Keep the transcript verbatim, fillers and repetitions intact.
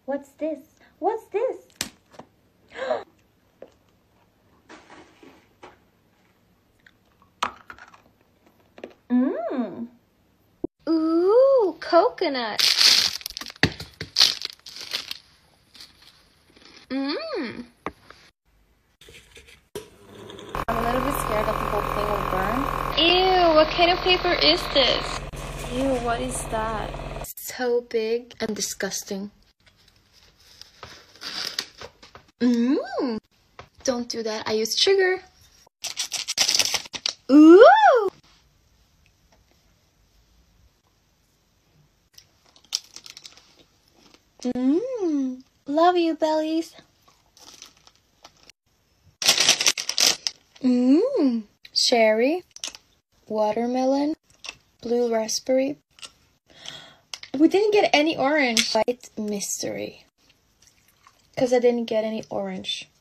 What's this? What's this? Mmm. Ooh, coconut. Mmm. I'm a little bit scared that the whole thing will burn. Ew, what kind of paper is this? Ew, what is that? So big and disgusting. Mmm. Don't do that. I use sugar. Ooh. Mmm. Love you, bellies. Mmm. Cherry, watermelon, blue raspberry. We didn't get any orange. White mystery. Because I didn't get any orange.